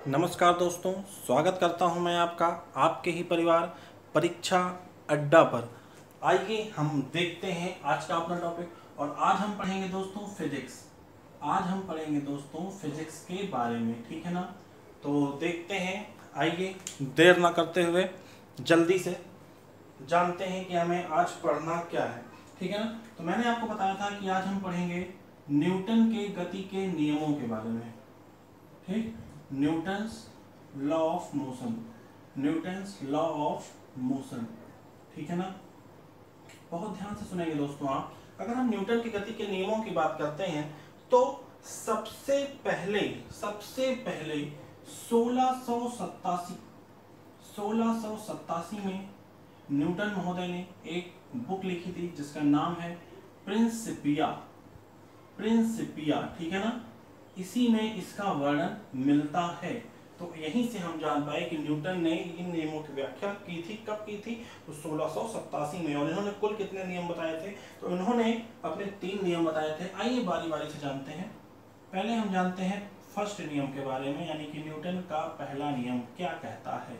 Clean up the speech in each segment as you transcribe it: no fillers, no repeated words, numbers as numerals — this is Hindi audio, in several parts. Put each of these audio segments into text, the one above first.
नमस्कार दोस्तों, स्वागत करता हूं मैं आपका आपके ही परिवार परीक्षा अड्डा पर। आइए हम देखते हैं आज का अपना टॉपिक। और आज हम पढ़ेंगे दोस्तों फिजिक्स। आज हम पढ़ेंगे दोस्तों फिजिक्स के बारे में, ठीक है ना। तो देखते हैं, आइए देर ना करते हुए जल्दी से जानते हैं कि हमें आज पढ़ना क्या है, ठीक है ना। तो मैंने आपको बताया था कि आज हम पढ़ेंगे न्यूटन के गति के नियमों के बारे में, ठीक। Newton's law of motion, Newton's law of motion, ठीक है ना। बहुत ध्यान से सुनेंगे दोस्तों आप। अगर हम न्यूटन की गति के नियमों की बात करते हैं तो सबसे पहले 1687 में न्यूटन महोदय ने एक बुक लिखी थी जिसका नाम है प्रिंसिपिया, ठीक है ना। इसी में इसका वर्णन मिलता है। तो यहीं से हम जान पाए कि न्यूटन ने इन नियमों की व्याख्या की थी। कब की थी? तो 1687 में। और इन्होंने कुल कितने नियम बताए थे? तो इन्होंने अपने 3 नियम बताए थे। आइए बारी बारी से जानते हैं। पहले हम जानते हैं फर्स्ट नियम के बारे में, यानी कि न्यूटन का पहला नियम क्या कहता है।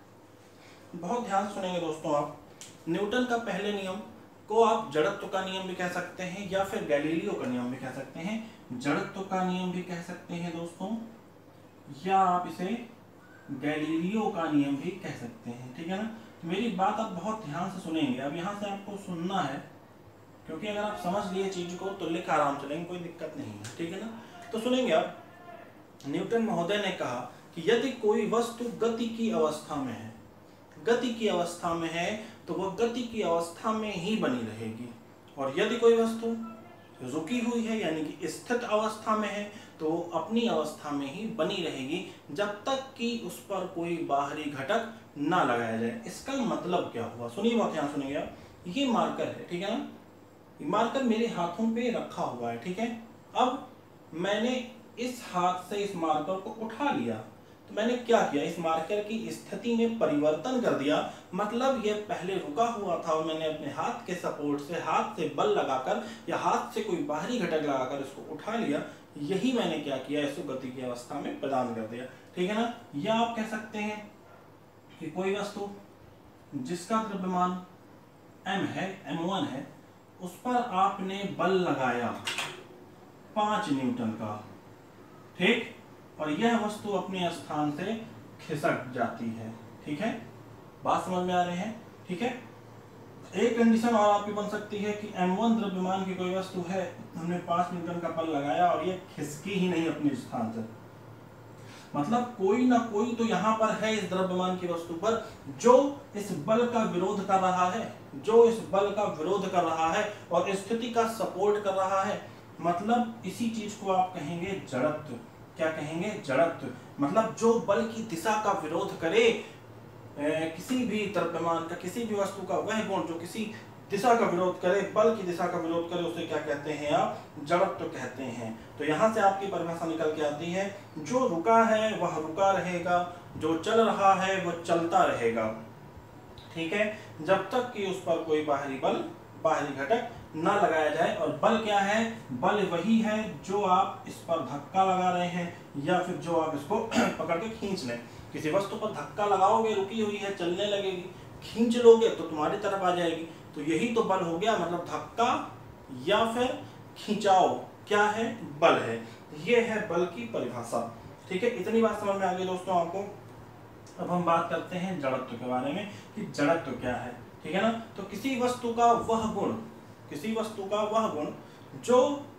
बहुत ध्यान से सुनेंगे दोस्तों आप। न्यूटन का पहले नियम को आप जड़त्व का नियम भी कह सकते हैं या फिर गैलीलियो का नियम भी कह सकते हैं। जड़त्व का नियम भी कह सकते हैं दोस्तों, या आप इसे गैलीलियो का नियम भी कह सकते हैं, ठीक है ना। तो मेरी बात आप बहुत ध्यान से सुनेंगे। अब यहाँ से आपको सुनना है, क्योंकि अगर आप समझ लिए चीज को तो लिख आराम चलेंगे, कोई दिक्कत नहीं है, ठीक है ना। तो सुनेंगे आप। न्यूटन महोदय ने कहा कि यदि कोई वस्तु गति की अवस्था में है, गति की अवस्था में है तो वह गति की अवस्था में ही बनी रहेगी। और यदि कोई वस्तु रुकी हुई है यानी कि स्थित अवस्था में है तो अपनी अवस्था में ही बनी रहेगी जब तक कि उस पर कोई बाहरी घटक ना लगाया जाए। इसका मतलब क्या हुआ? सुनिए, बहुत ध्यान सुनिए आप। ये मार्कर है, ठीक है ना। ये मार्कर मेरे हाथों पे रखा हुआ है, ठीक है। अब मैंने इस हाथ से इस मार्कर को उठा लिया, तो मैंने क्या किया? इस मार्कर की स्थिति में परिवर्तन कर दिया। मतलब ये पहले रुका हुआ था और मैंने अपने हाथ के सपोर्ट से, हाथ से बल लगाकर या हाथ से कोई बाहरी घटक लगाकर इसको उठा लिया। यही मैंने क्या किया? इसको गति की अवस्था में प्रदान कर दिया, ठीक है ना। या आप कह सकते हैं कि कोई वस्तु जिसका द्रव्यमान m है, m1 है, उस पर आपने बल लगाया 5 न्यूटन का, ठीक। और यह वस्तु अपने स्थान से खिसक जाती है, ठीक है। बात समझ में आ रही है, ठीक है। एक कंडीशन और आपकी बन सकती है कि m1 द्रव्यमान की कोई वस्तु है, हमने 5 न्यूटन का बल लगाया और ये खिसकी ही नहीं अपने स्थान से। मतलब कोई ना कोई तो यहाँ पर है इस द्रव्यमान की वस्तु पर जो इस बल का विरोध कर रहा है, जो इस बल का विरोध कर रहा है और स्थिति का सपोर्ट कर रहा है। मतलब इसी चीज को आप कहेंगे जड़त्व। क्या कहेंगे? जड़त्व। मतलब जो बल की दिशा का विरोध करे, किसी भी द्रव्यमान का, किसी भी वस्तु का वह गुण जो किसी दिशा का विरोध करे, बल की दिशा का विरोध करे, उसे क्या कहते हैं आप? जड़त्व कहते हैं। तो यहाँ से आपकी परिभाषा निकल के आती है, जो रुका है वह रुका रहेगा, जो चल रहा है वह चलता रहेगा, ठीक है, जब तक कि उस पर कोई बाहरी बल, बाहरी घटक ना लगाया जाए। और बल क्या है? बल वही है जो आप इस पर धक्का लगा रहे हैं या फिर जो आप इसको पकड़ के खींच लें। किसी वस्तु पर धक्का लगाओगे, रुकी हुई है, चलने लगेगी, खींच लोगे तो तुम्हारी तरफ आ जाएगी। तो यही तो बल हो गया। मतलब धक्का या फिर खिंचाव क्या है? बल है। ये है बल की परिभाषा, ठीक है। इतनी बात समझ में आ गई दोस्तों आपको। अब हम बात करते हैं जड़त्व के बारे में कि जड़त्व क्या है, ठीक है ना। तो किसी वस्तु का वह गुण, किसी वस्तु का वह गुण जो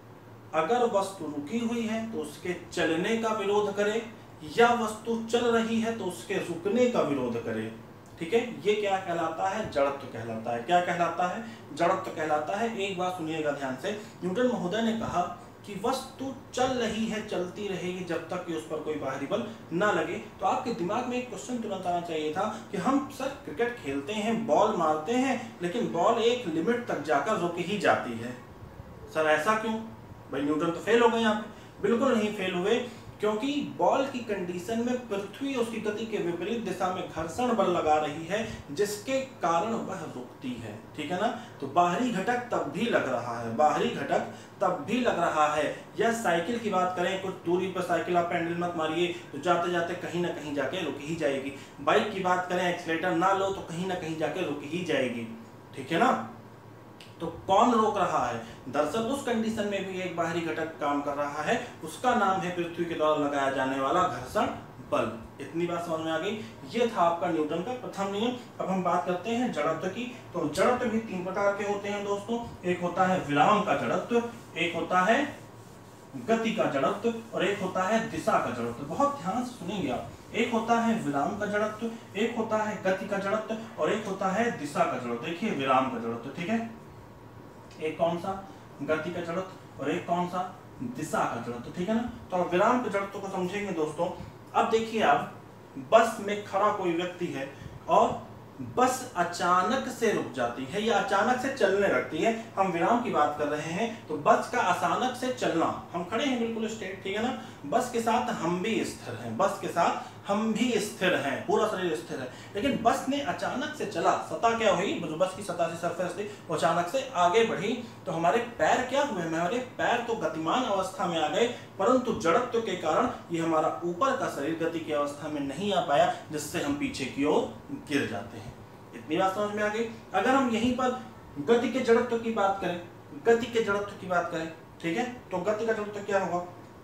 अगर वस्तु रुकी हुई है तो उसके चलने का विरोध करे, या वस्तु चल रही है तो उसके रुकने का विरोध करे, ठीक है। ये क्या कहलाता है? जड़त्व कहलाता है। क्या कहलाता है? जड़त्व कहलाता है। एक बात सुनिएगा ध्यान से। न्यूटन महोदय ने कहा कि वस्तु चल रही है, चलती रहेगी जब तक कि उस पर कोई बाहरी बल ना लगे। तो आपके दिमाग में एक क्वेश्चन तुरंत आना चाहिए था कि हम सर क्रिकेट खेलते हैं, बॉल मारते हैं, लेकिन बॉल एक लिमिट तक जाकर रुक ही जाती है। सर ऐसा क्यों? भाई न्यूटन तो फेल हो गए यहाँ पे। बिल्कुल नहीं फेल हुए। क्योंकि बॉल की कंडीशन में पृथ्वी उसकी गति के विपरीत दिशा में घर्षण बल लगा रही है, जिसके कारण वह रुकती है। ठीक है ना। तो बाहरी घटक तब भी लग रहा है, बाहरी घटक तब भी लग रहा है। या साइकिल की बात करें, कुछ दूरी पर साइकिल आप पैडल मत मारिए तो जाते जाते कहीं ना कहीं जाके रुक ही जाएगी। बाइक की बात करें, एक्सीलेटर ना लो तो कहीं ना कहीं जाके रुक ही जाएगी। ठीक है ना। तो कौन रोक रहा है? दरअसल उस कंडीशन में भी एक बाहरी घटक काम कर रहा है, उसका नाम है पृथ्वी के द्वारा लगाया जाने वाला घर्षण बल। इतनी बात समझ में आ गई। ये था आपका न्यूटन का प्रथम नियम। अब हम बात करते हैं जड़त्व की। तो जड़त्व भी 3 प्रकार के होते हैं दोस्तों। एक होता है विराम का जड़त्व, एक होता है गति का जड़त्व और एक होता है दिशा का जड़त्व। बहुत ध्यान से सुनेंगे आप। एक होता है विराम का जड़त्व, एक होता है गति का जड़त्व और एक होता है दिशा का जड़त्व। देखिए विराम का जड़त्व, ठीक है, एक कौन सा गति का जड़त्व और एक कौन सा दिशा का जड़त्व। ठीक है ना। तो अब विराम के जड़त्व को समझेंगे दोस्तों। अब देखिए आप, बस में खड़ा कोई व्यक्ति है और बस अचानक से रुक जाती है या अचानक से चलने लगती है। हम विराम की बात कर रहे हैं। तो बस का अचानक से चलना, हम खड़े हैं बिल्कुल स्ट्रेट, ठीक है ना, बस के साथ हम भी स्थिर हैं, बस के साथ हम भी स्थिर हैं, पूरा शरीर स्थिर है। लेकिन बस ने अचानक से चला, सतह क्या हुई, जो बस की सतह से सरफेस थी वो अचानक से आगे बढ़ी, तो हमारे पैर क्या हुए, हमारे पैर तो गतिमान अवस्था में आ गए, परंतु जड़त्व के कारण ये हमारा ऊपर का शरीर गति की अवस्था में नहीं आ पाया, जिससे हम पीछे की ओर गिर जाते हैं। इतनी बात समझ में आ गई। अगर हम यहीं पर गति के जड़त्व की बात करें, गति के जड़त्व की बात करें, ठीक है, तो गति का जड़त्व क्या होगा,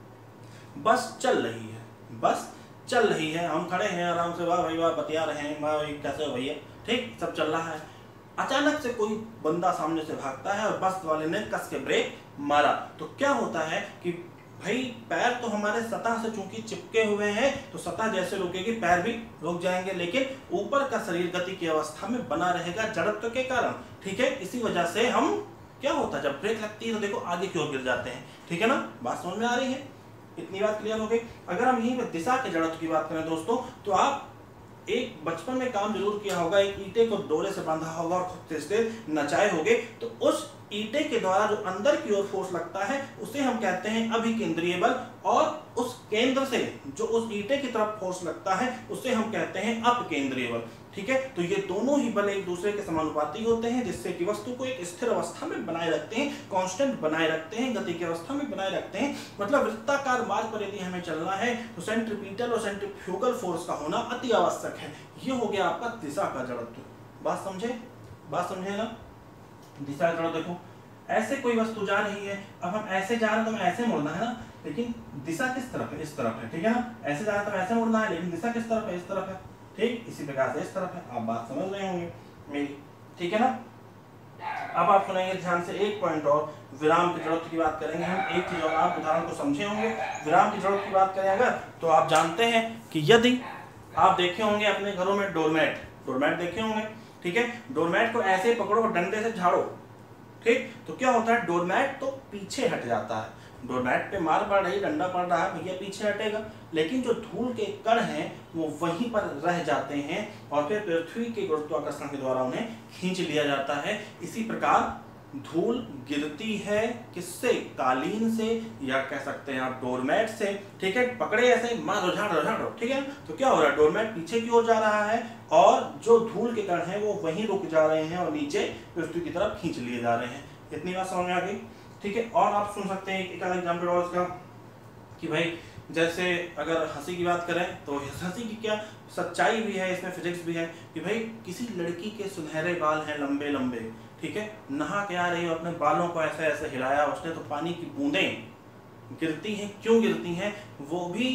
बस चल रही है, बस चल रही है, हम खड़े हैं आराम से, वाह भाई वाह बतिया रहे हैं, वाह भाई कैसे हो भैया, ठीक, सब चल रहा है। अचानक से कोई बंदा सामने से भागता है और बस वाले ने कस के ब्रेक मारा, तो क्या होता है कि भाई पैर तो हमारे सतह से चूंकि चिपके हुए हैं, तो सतह जैसे रुकेगी पैर भी रुक जाएंगे, लेकिन ऊपर का शरीर गति की अवस्था में बना रहेगा जड़त्व के कारण। ठीक है, इसी वजह से हम क्या होता है, जब ब्रेक लगती है तो देखो आगे की ओर गिर जाते हैं। ठीक है ना, बात समझ में आ रही है। इतनी बात क्लियर हो गई। अगर हम यहीं पर दिशा के जड़त्व की बात करें दोस्तों, तो आप एक बचपन में काम जरूर किया होगा, एक ईंटे को डोरे से बांधा होगा और खुद से नचाए होगे, तो उस ईंटे के द्वारा जो अंदर की ओर फोर्स लगता है उसे हम कहते हैं अभिकेंद्रीय बल, और उस केंद्र से जो उस ईंटे की तरफ फोर्स लगता है उसे हम कहते हैं अपकेंद्रीय बल। ठीक है, तो ये दोनों ही बल एक दूसरे के समानुपाती होते हैं, जिससे कि वस्तु को एक स्थिर अवस्था में बनाए रखते हैं, कांस्टेंट बनाए रखते हैं, गति की अवस्था में बनाए रखते हैं। मतलब वृत्ताकार मार्ग पर यदि हमें चलना है तो सेंट्रीपिटल और सेंट्रीफ्यूगल फोर्स का होना अति आवश्यक है। ये हो गया आपका दिशा का जड़त्व। बात समझे, बात समझे ना। दिशा का जड़त्व देखो, ऐसे कोई वस्तु जा रही है, अब हम ऐसे जा रहे हैं तो हमें ऐसे मुड़ना है ना, लेकिन दिशा किस तरफ है, इस तरफ है। ठीक है ना, ऐसे जा रहे हैं तो ऐसे मुड़ना है, लेकिन दिशा किस तरफ है, इस तरफ है। ठीक, इसी प्रकार से इस तरफ है। आप बात समझ रहे होंगे मेरी, ठीक है ना। अब आप सुनेंगे ध्यान से एक पॉइंट और, विराम की जड़त्व की बात करेंगे हम। एक चीज और आप उदाहरण को समझे होंगे। विराम की जड़त्व की बात करें अगर, तो आप जानते हैं कि यदि आप देखे होंगे अपने घरों में डोरमैट, डोरमैट देखे होंगे, ठीक है, डोरमैट को ऐसे पकड़ो और डंडे से झाड़ो, ठीक, तो क्या होता है, डोरमैट तो पीछे हट जाता है। डोरमैट पे मार पड़ रही, डंडा पड़ रहा है, भैया पीछे हटेगा, लेकिन जो धूल के कण हैं वो वहीं पर रह जाते हैं और फिर पृथ्वी के गुरुत्वाकर्षण के द्वारा उन्हें खींच लिया जाता है। इसी प्रकार धूल गिरती है किससे, कालीन से, या कह सकते हैं आप डोरमैट से। ठीक है, पकड़े ऐसे मारो, झाड़ो झाड़ो, ठीक है, तो क्या हो रहा है, डोरमैट पीछे की ओर जा रहा है और जो धूल के कण हैं वो वहीं रुक जा रहे हैं और नीचे पृथ्वी की तरफ खींच लिए जा रहे हैं। इतनी बात समझ में आ गई। ठीक है, और आप सुन सकते हैं एक एग्जाम्पल और इसका, कि भाई जैसे अगर हंसी की बात करें तो हंसी की क्या सच्चाई भी है, इसमें फिजिक्स भी है, कि भाई किसी लड़की के सुनहरे बाल हैं लंबे लंबे, ठीक है, नहा के आ रही हो, अपने बालों को ऐसे ऐसे हिलाया उसने, तो पानी की बूंदें गिरती हैं। क्यों गिरती हैं, वो भी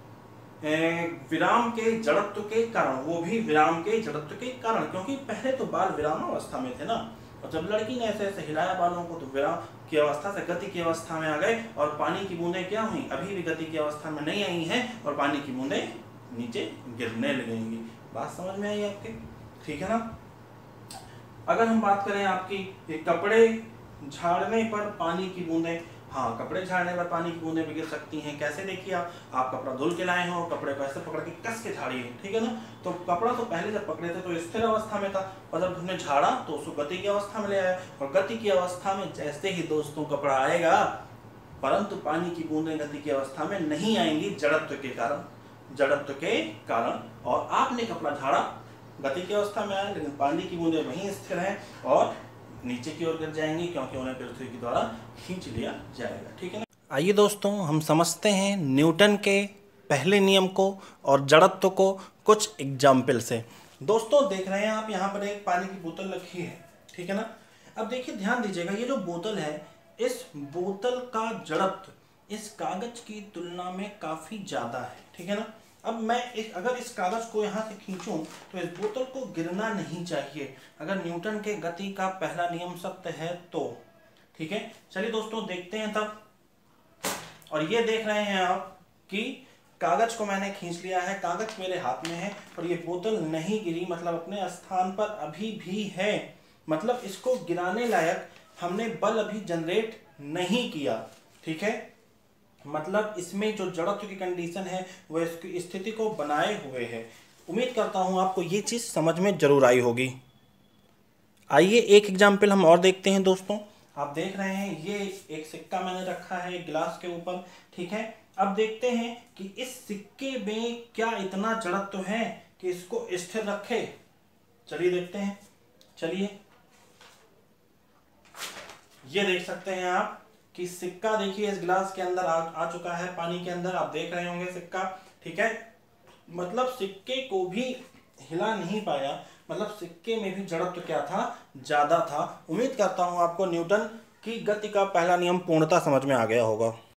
विराम के जड़त्व के कारण, वो भी विराम के जड़त्व के कारण, क्योंकि पहले तो बाल विराम अवस्था में थे ना, और जब लड़की ने ऐसे ऐसे हिलाया बालों को तो विराम की अवस्था से गति की अवस्था में आ गए, और पानी की बूंदें क्या हुई, अभी भी गति की अवस्था में नहीं आई हैं और पानी की बूंदें नीचे गिरने लगेंगी। बात समझ में आई आपके, ठीक है ना। अगर हम बात करें आपकी कपड़े झाड़ने पर पानी की बूंदें, हाँ, कपड़े झाड़ने पर पानी की बूंदें भी गिर सकती हैं। कैसे, देखिए आप कपड़ा धुल के लाए हो, कपड़े को ऐसे पकड़ के कस के झाड़िए, ठीक है ना, तो कपड़ा तो पहले जब पकड़े थे तो स्थिर अवस्था में था, और जब हमने झाड़ा तो उसको गति की अवस्था में ले आया, और गति की अवस्था में जैसे ही दोस्तों कपड़ा आएगा परंतु पानी की बूंदें गति की अवस्था में नहीं आएंगी जड़त्व के कारण। और आपने कपड़ा झाड़ा, गति की अवस्था में आए, लेकिन पानी की बूंदें वहीं स्थिर हैं और नीचे की ओर गिर जाएंगी, क्योंकि उन्हें पृथ्वी के द्वारा खींच लिया जाएगा। ठीक है ना। आइए दोस्तों, हम समझते हैं न्यूटन के पहले नियम को और जड़त्व को कुछ एग्जाम्पल से। दोस्तों देख रहे हैं आप, यहाँ पर एक पानी की बोतल रखी है, ठीक है ना। अब देखिए, ध्यान दीजिएगा, ये जो बोतल है, इस बोतल का जड़त्व इस कागज की तुलना में काफी ज्यादा है, ठीक है ना। अब मैं अगर इस कागज को यहाँ से खींचूं तो इस बोतल को गिरना नहीं चाहिए, अगर न्यूटन के गति का पहला नियम सत्य है तो। ठीक है, चलिए दोस्तों देखते हैं तब। और ये देख रहे हैं आप कि कागज को मैंने खींच लिया है, कागज मेरे हाथ में है और ये बोतल नहीं गिरी, मतलब अपने स्थान पर अभी भी है, मतलब इसको गिराने लायक हमने बल अभी जनरेट नहीं किया। ठीक है, मतलब इसमें जो जड़त्व की कंडीशन है वो इसकी स्थिति को बनाए हुए है। उम्मीद करता हूं आपको ये चीज समझ में जरूर आई होगी। आइए एक एग्जाम्पल हम और देखते हैं दोस्तों। आप देख रहे हैं, ये एक सिक्का मैंने रखा है एक गिलास के ऊपर, ठीक है। अब देखते हैं कि इस सिक्के में क्या इतना जड़त्व है कि इसको स्थिर रखे। चलिए देखते हैं। चलिए, ये देख सकते हैं आप कि सिक्का देखिए इस गिलास के अंदर आ चुका है, पानी के अंदर आप देख रहे होंगे सिक्का, ठीक है। मतलब सिक्के को भी हिला नहीं पाया, मतलब सिक्के में भी जड़त्व क्या था, ज्यादा था। उम्मीद करता हूं आपको न्यूटन की गति का पहला नियम पूर्णतः समझ में आ गया होगा।